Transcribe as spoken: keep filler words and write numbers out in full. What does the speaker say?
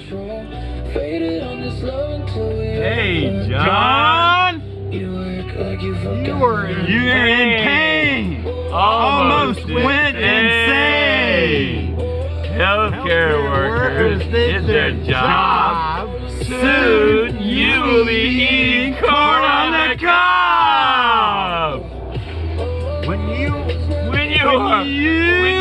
Hey, John. You were in You're in pain. Almost went insane. Healthcare workers, it's their job. Soon you will be eating corn on the cob. When you, When you when are, you when